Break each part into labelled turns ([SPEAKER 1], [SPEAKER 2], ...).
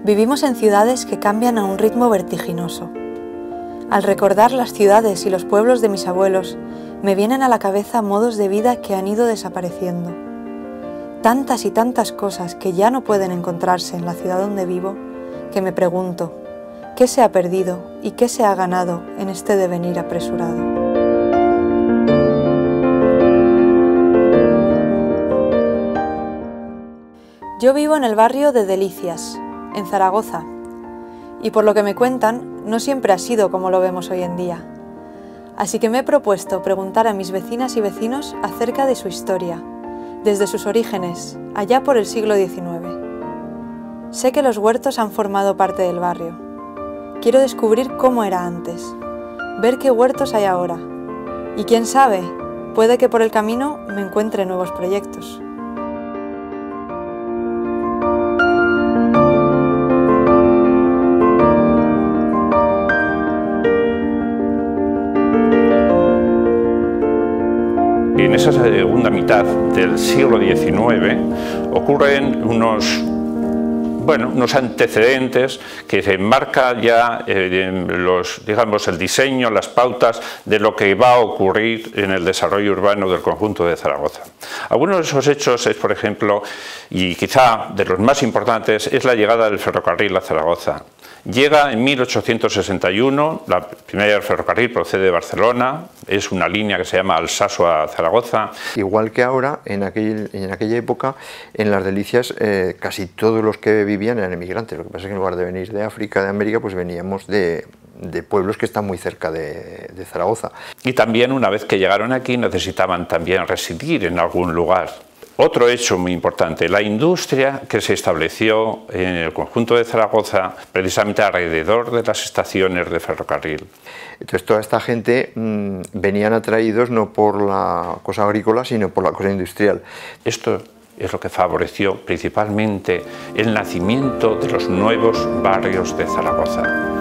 [SPEAKER 1] Vivimos en ciudades que cambian a un ritmo vertiginoso. Al recordar las ciudades y los pueblos de mis abuelos, me vienen a la cabeza modos de vida que han ido desapareciendo. Tantas y tantas cosas que ya no pueden encontrarse en la ciudad donde vivo, que me pregunto, ¿qué se ha perdido y qué se ha ganado en este devenir apresurado? Yo vivo en el barrio de Delicias, en Zaragoza, y por lo que me cuentan, no siempre ha sido como lo vemos hoy en día. Así que me he propuesto preguntar a mis vecinas y vecinos acerca de su historia, desde sus orígenes, allá por el siglo XIX. Sé que los huertos han formado parte del barrio. Quiero descubrir cómo era antes, ver qué huertos hay ahora, y quién sabe, puede que por el camino me encuentre nuevos proyectos.
[SPEAKER 2] En esa segunda mitad del siglo XIX ocurren unos antecedentes que se enmarcan ya el diseño, las pautas de lo que va a ocurrir en el desarrollo urbano del conjunto de Zaragoza. Algunos de esos hechos es, por ejemplo, y quizá de los más importantes, es la llegada del ferrocarril a Zaragoza. Llega en 1861, la primera del ferrocarril procede de Barcelona, es una línea que se llama Alsaso a Zaragoza.
[SPEAKER 3] Igual que ahora, en aquella época, en las Delicias casi todos los que vivían eran emigrantes. Lo que pasa es que en lugar de venir de África, de América, pues veníamos de pueblos que están muy cerca de Zaragoza.
[SPEAKER 2] Y también una vez que llegaron aquí necesitaban también residir en algún lugar. Otro hecho muy importante, la industria que se estableció en el conjunto de Zaragoza precisamente alrededor de las estaciones de ferrocarril.
[SPEAKER 3] Entonces toda esta gente venían atraídos no por la cosa agrícola, sino por la cosa industrial.
[SPEAKER 2] Esto es lo que favoreció principalmente el nacimiento de los nuevos barrios de Zaragoza.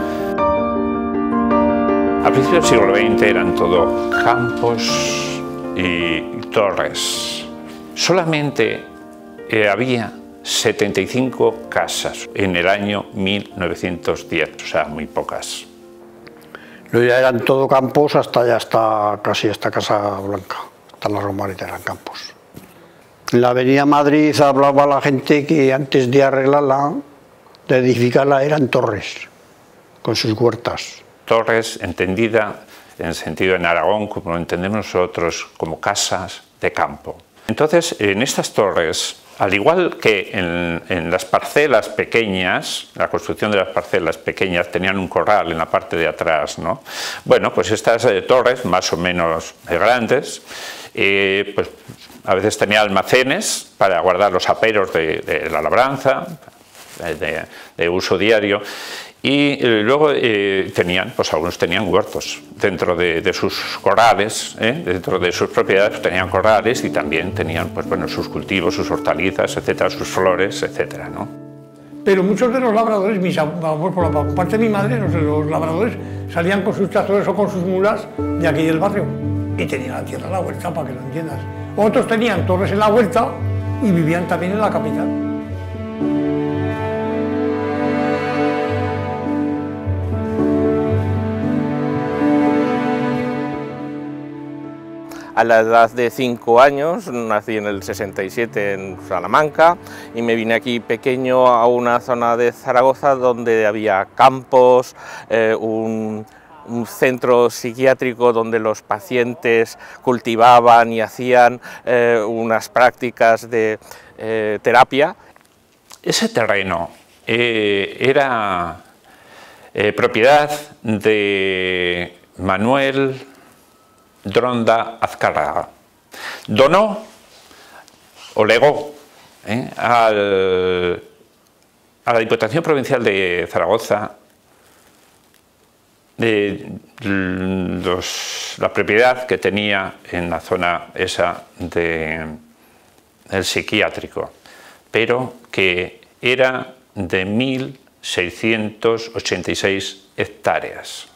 [SPEAKER 2] A principios del siglo XX eran todo campos y torres. Solamente había 75 casas en el año 1910, o sea, muy pocas.
[SPEAKER 4] Luego ya eran todo campos hasta casi esta Casa Blanca, hasta la Romareda eran campos. En la avenida Madrid hablaba la gente que antes de arreglarla, de edificarla, eran torres, con sus huertas.
[SPEAKER 2] Torres entendida en sentido en Aragón, como lo entendemos nosotros, como casas de campo. Entonces, en estas torres, al igual que en las parcelas pequeñas, la construcción de las parcelas pequeñas tenían un corral en la parte de atrás, ¿no? Bueno, pues estas torres, más o menos grandes, pues a veces tenían almacenes para guardar los aperos de la labranza, de uso diario. Y luego algunos tenían huertos dentro de sus corrales, dentro de sus propiedades tenían corrales y también tenían sus cultivos, sus hortalizas, etcétera, sus flores, etcétera, ¿no?
[SPEAKER 5] Pero muchos de los labradores, por la parte de mi madre, los labradores salían con sus tractores o con sus mulas de aquí del barrio y tenían la tierra en la huerta, para que lo entiendas. Otros tenían torres en la huerta y vivían también en la capital.
[SPEAKER 6] A la edad de 5 años, nací en el 67 en Salamanca y me vine aquí pequeño a una zona de Zaragoza donde había campos, un centro psiquiátrico donde los pacientes cultivaban y hacían unas prácticas de terapia.
[SPEAKER 2] Ese terreno era propiedad de Manuel Dronda Azcárraga. Donó o legó a la Diputación Provincial de Zaragoza la propiedad que tenía en la zona esa del psiquiátrico, pero que era de 1.686 hectáreas.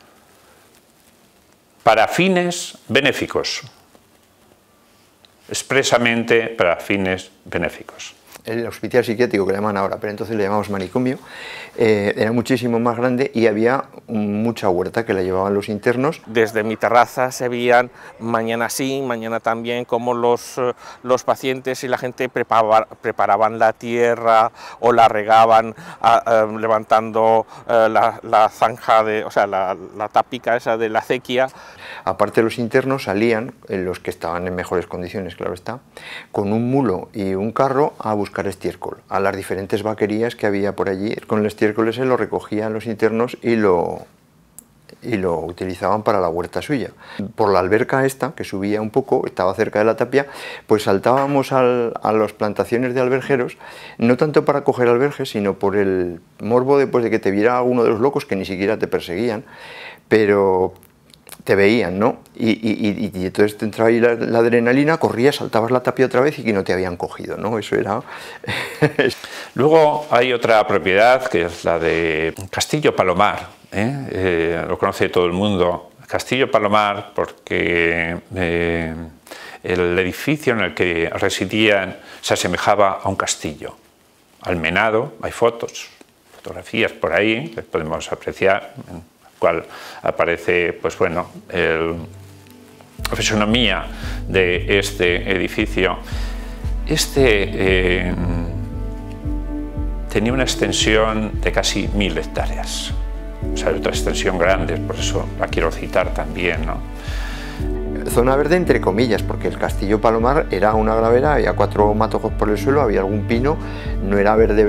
[SPEAKER 2] Para fines benéficos, expresamente para fines benéficos.
[SPEAKER 3] el hospital psiquiátrico que le llaman ahora, pero entonces le llamamos manicomio, era muchísimo más grande y había mucha huerta que la llevaban los internos.
[SPEAKER 6] Desde mi terraza se veían mañana sí, mañana también, como los pacientes y la gente preparaban la tierra o la regaban levantando la zanja, o sea, la tápica esa de la acequia.
[SPEAKER 3] Aparte los internos salían, los que estaban en mejores condiciones, claro está, con un mulo y un carro a buscar estiércol, a las diferentes vaquerías que había por allí. Con el estiércol ese lo recogían los internos y lo utilizaban para la huerta suya. Por la alberca esta, que subía un poco, estaba cerca de la tapia, pues saltábamos a las plantaciones de alberjeros, no tanto para coger alberjes, sino por el morbo de que te viera uno de los locos, que ni siquiera te perseguían, pero te veían, ¿no? Y entonces te entraba ahí la adrenalina, corrías, saltabas la tapia otra vez y que no te habían cogido, ¿no? Eso era...
[SPEAKER 2] Luego hay otra propiedad que es la de Castillo Palomar, lo conoce todo el mundo. Castillo Palomar porque el edificio en el que residían se asemejaba a un castillo. Almenado, hay fotografías por ahí que podemos apreciar, cual aparece, pues bueno, la fisonomía de este edificio. Tenía una extensión de casi 1000 hectáreas. O sea, otra extensión grande, por eso la quiero citar también, ¿no?
[SPEAKER 3] Zona verde entre comillas, porque el Castillo Palomar era una gravera, había 4 matojos por el suelo, había algún pino, no era verde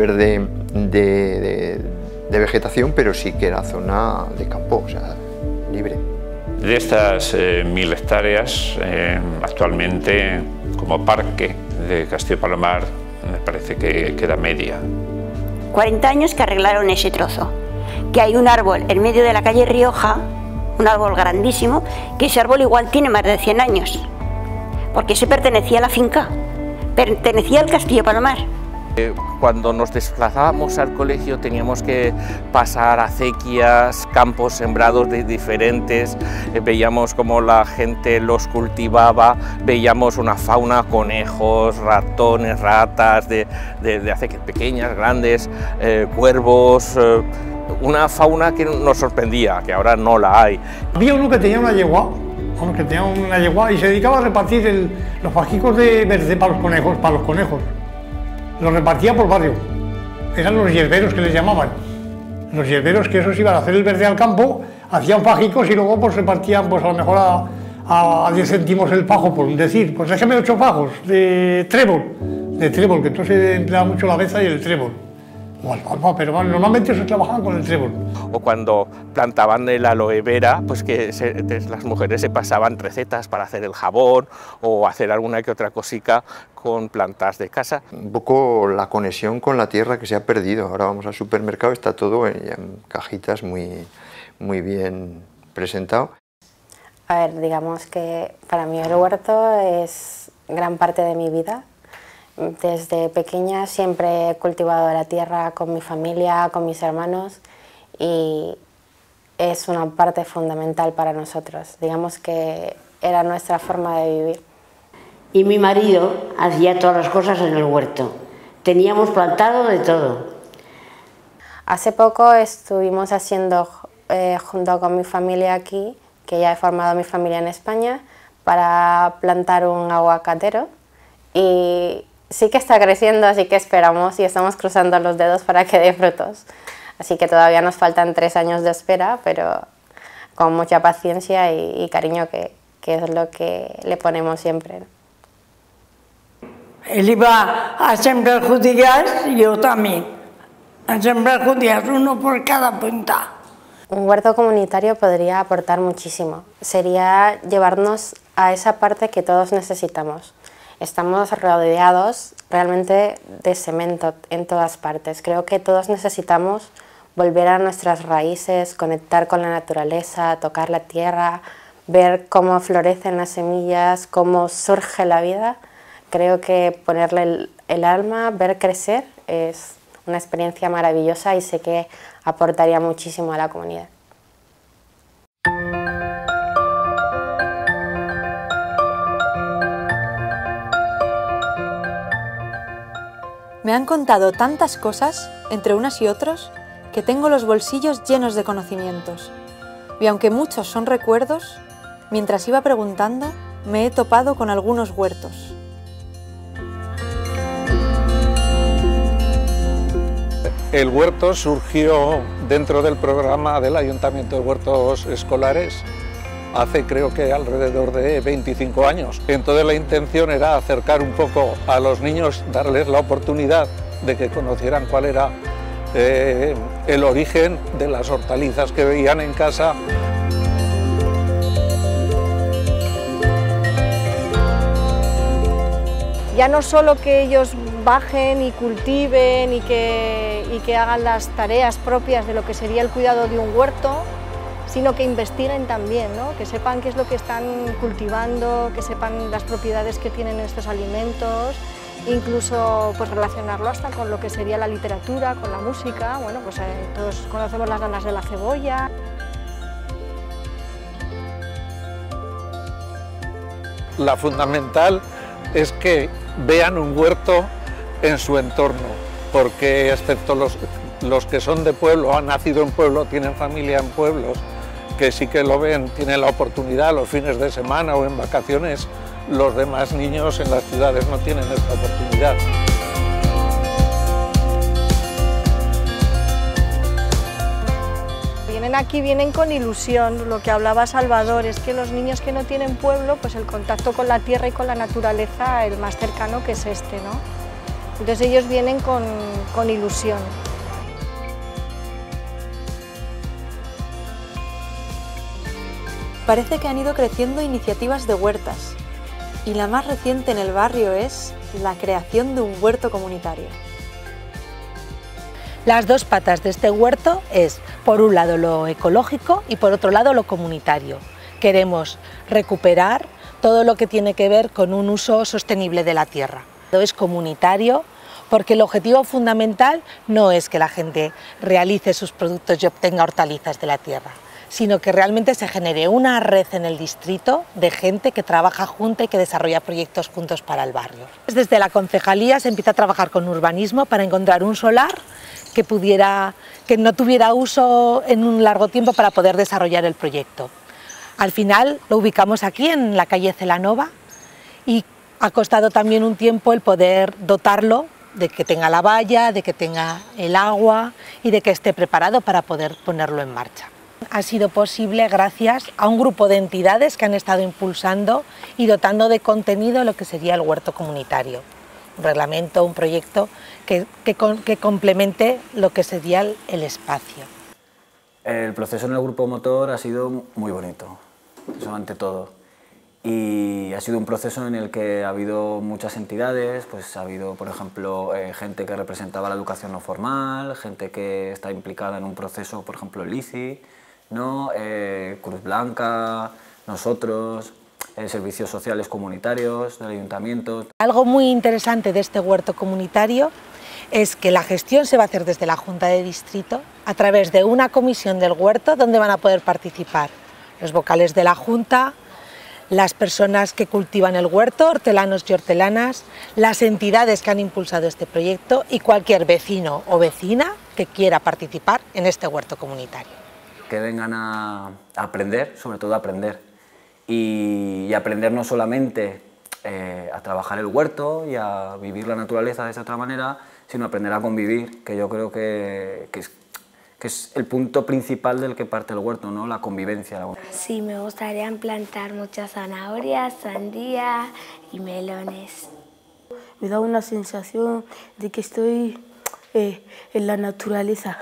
[SPEAKER 3] de vegetación, pero sí que era zona de campo, o sea, libre.
[SPEAKER 2] De estas 1000 hectáreas, actualmente como parque de Castillo Palomar me parece que queda media.
[SPEAKER 7] 40 años que arreglaron ese trozo, que hay un árbol en medio de la calle Rioja, un árbol grandísimo, que ese árbol igual tiene más de 100 años, porque ese pertenecía a la finca, pertenecía al Castillo Palomar.
[SPEAKER 6] Cuando nos desplazábamos al colegio teníamos que pasar acequias, campos sembrados de diferentes, veíamos cómo la gente los cultivaba, veíamos una fauna, conejos, ratones, ratas, de acequias pequeñas, grandes, cuervos, una fauna que nos sorprendía, que ahora no la hay.
[SPEAKER 5] Había uno que tenía una yegua, y se dedicaba a repartir los fajicos de verde para los conejos. Los repartía por barrio. Eran los hierberos que les llamaban. Los hierberos, que esos iban a hacer el verde al campo, hacían fajicos y luego pues repartían pues a lo mejor a 10 céntimos el fajo, por decir, pues déjame 8 fajos de trébol, que entonces se empleaba mucho la beza y el trébol. O alfalfa, pero bueno, normalmente se trabajaban con el trébol.
[SPEAKER 6] O cuando plantaban el aloe vera, pues que las mujeres se pasaban recetas para hacer el jabón o hacer alguna que otra cosica con plantas de casa.
[SPEAKER 3] Un poco la conexión con la tierra que se ha perdido. Ahora vamos al supermercado, está todo en cajitas muy bien presentado.
[SPEAKER 8] A ver, digamos que para mí el huerto es gran parte de mi vida. Desde pequeña siempre he cultivado la tierra con mi familia, con mis hermanos, y es una parte fundamental para nosotros. Digamos que era nuestra forma de vivir.
[SPEAKER 7] Y mi marido hacía todas las cosas en el huerto. Teníamos plantado de todo.
[SPEAKER 8] Hace poco estuvimos haciendo, junto con mi familia aquí, que ya he formado mi familia en España, para plantar un aguacatero, y sí que está creciendo, así que esperamos y estamos cruzando los dedos para que dé frutos. Así que todavía nos faltan 3 años de espera, pero con mucha paciencia y cariño, que es lo que le ponemos siempre.
[SPEAKER 9] Él iba a sembrar judías y yo también. A sembrar judías, uno por cada punta.
[SPEAKER 8] Un huerto comunitario podría aportar muchísimo. Sería llevarnos a esa parte que todos necesitamos. Estamos rodeados realmente de cemento en todas partes. Creo que todos necesitamos volver a nuestras raíces, conectar con la naturaleza, tocar la tierra, ver cómo florecen las semillas, cómo surge la vida. Creo que ponerle el alma, ver crecer, es una experiencia maravillosa y sé que aportaría muchísimo a la comunidad.
[SPEAKER 1] Me Me han contado tantas cosas, entre unas y otros, que tengo los bolsillos llenos de conocimientos. Y aunque muchos son recuerdos, mientras iba preguntando, me he topado con algunos huertos.
[SPEAKER 10] El huerto surgió dentro del programa del Ayuntamiento de Huertos Escolares hace creo que alrededor de 25 años. Entonces la intención era acercar un poco a los niños, darles la oportunidad de que conocieran cuál era el origen de las hortalizas que veían en casa.
[SPEAKER 11] Ya no solo que ellos bajen y cultiven y que hagan las tareas propias de lo que sería el cuidado de un huerto, sino que investiguen también, ¿no? Que sepan qué es lo que están cultivando, que sepan las propiedades que tienen estos alimentos, incluso pues relacionarlo hasta con lo que sería la literatura, con la música. Bueno, pues todos conocemos las danas de la cebolla.
[SPEAKER 10] La fundamental es que vean un huerto en su entorno, porque excepto los que son de pueblo, han nacido en pueblo, tienen familia en pueblos, que sí que lo ven, tienen la oportunidad los fines de semana o en vacaciones, los demás niños en las ciudades no tienen esta oportunidad.
[SPEAKER 11] Vienen aquí, vienen con ilusión, lo que hablaba Salvador, es que los niños que no tienen pueblo, pues el contacto con la tierra y con la naturaleza, el más cercano que es este, ¿no? Entonces ellos vienen con ilusión.
[SPEAKER 1] Parece que han ido creciendo iniciativas de huertas, y la más reciente en el barrio es la creación de un huerto comunitario.
[SPEAKER 12] Las dos patas de este huerto es, por un lado, lo ecológico y por otro lado, lo comunitario. Queremos recuperar todo lo que tiene que ver con un uso sostenible de la tierra. Es comunitario porque el objetivo fundamental no es que la gente realice sus productos y obtenga hortalizas de la tierra, sino que realmente se genere una red en el distrito de gente que trabaja junta y que desarrolla proyectos juntos para el barrio. Desde la concejalía se empieza a trabajar con urbanismo para encontrar un solar que no tuviera uso en un largo tiempo para poder desarrollar el proyecto. Al final lo ubicamos aquí en la calle Celanova y ha costado también un tiempo el poder dotarlo de que tenga la valla, de que tenga el agua y de que esté preparado para poder ponerlo en marcha. Ha sido posible gracias a un grupo de entidades que han estado impulsando y dotando de contenido lo que sería el huerto comunitario. Un reglamento, un proyecto que complemente lo que sería el espacio.
[SPEAKER 13] El proceso en el grupo motor ha sido muy bonito, eso ante todo. Y ha sido un proceso en el que ha habido muchas entidades, pues ha habido, por ejemplo, gente que representaba la educación no formal, gente que está implicada en un proceso, por ejemplo, el ICI, ¿no? Cruz Blanca, nosotros, servicios sociales comunitarios del ayuntamiento.
[SPEAKER 12] Algo muy interesante de este huerto comunitario es que la gestión se va a hacer desde la Junta de Distrito a través de una comisión del huerto donde van a poder participar los vocales de la Junta, las personas que cultivan el huerto, hortelanos y hortelanas, las entidades que han impulsado este proyecto y cualquier vecino o vecina que quiera participar en este huerto comunitario.
[SPEAKER 13] Que vengan a aprender, sobre todo a aprender, y aprender no solamente a trabajar el huerto y a vivir la naturaleza de esa otra manera, sino aprender a convivir, que yo creo que es el punto principal del que parte el huerto, ¿no? La convivencia.
[SPEAKER 14] Sí, me gustaría plantar muchas zanahorias, sandía y melones.
[SPEAKER 15] Me da una sensación de que estoy en la naturaleza.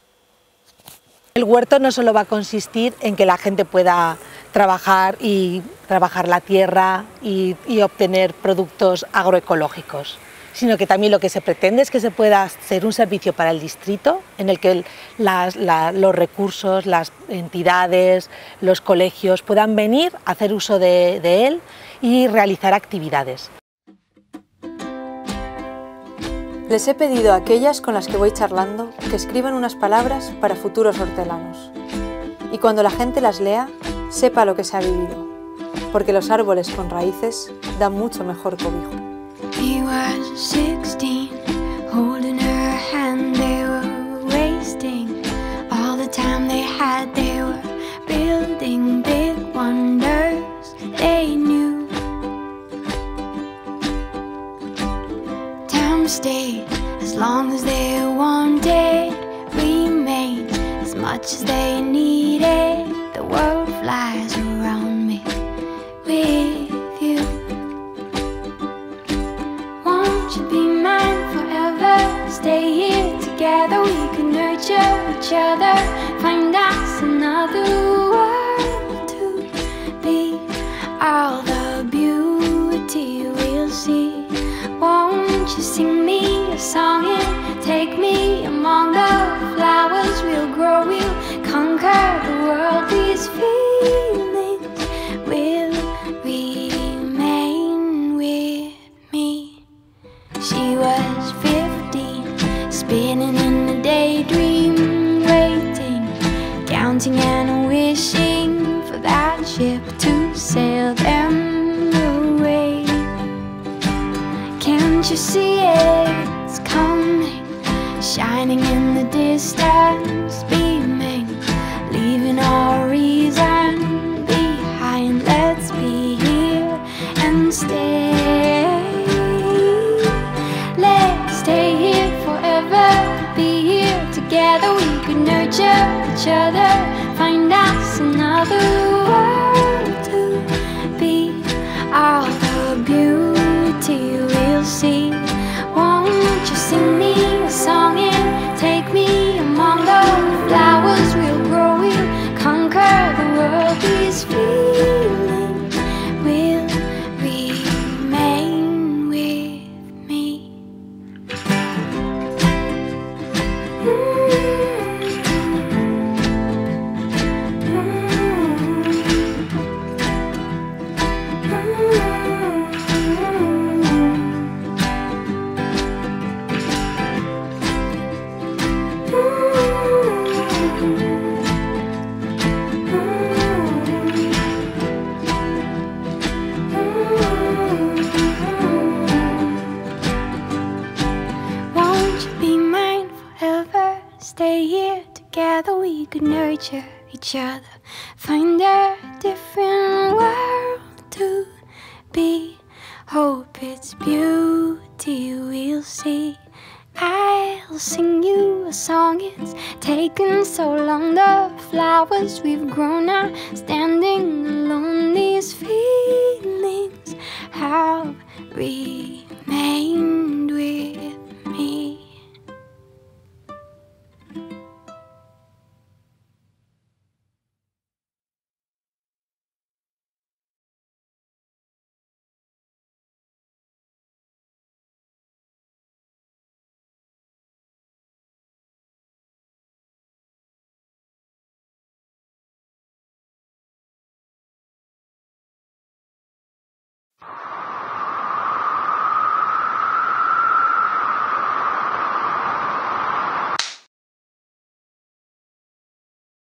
[SPEAKER 12] El huerto no solo va a consistir en que la gente pueda trabajar la tierra y obtener productos agroecológicos, sino que también lo que se pretende es que se pueda hacer un servicio para el distrito en el que los recursos, las entidades, los colegios puedan venir a hacer uso de él y realizar actividades.
[SPEAKER 1] Les he pedido a aquellas con las que voy charlando que escriban unas palabras para futuros hortelanos. Y cuando la gente las lea, sepa lo que se ha vivido, porque los árboles con raíces dan mucho mejor cobijo.
[SPEAKER 16] He was 16, had, they were building big wonders they knew. Time stayed as long as they wanted, remained as much as they needed. The world flies around me with you. Won't you be mine forever? Stay here together, we can nurture each other. Find us another world to be. All the beauty we'll see. Won't you sing me a song and take me among the flowers? We'll grow, we'll conquer the world. These feelings will remain with me. She was 15, spinning in a daydream, waiting, counting and wishing for that ship to sail them away. Can't you see it's coming, shining in the distance, beaming, leaving all reason behind. Let's be here and stay. Let's stay here forever, be here together. We could nurture each other, find us another world to be. All the beauty we'll see. Won't you sing me a song and take me among the flowers? We'll grow, we'll conquer the world. These feelings will remain with me. Won't you be mine forever? Stay here together, we could nurture each other, find a different world to be. Hope it's beauty we'll see. I'll sing you a song, it's taken so long. The flowers we've grown are standing alone. These feelings have real.